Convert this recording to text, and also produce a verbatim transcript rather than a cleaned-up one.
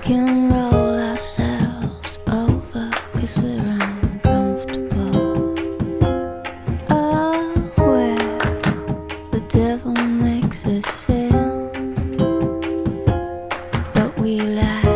can roll ourselves over 'cause we're uncomfortable. Oh, where the devil makes us sin, but we laugh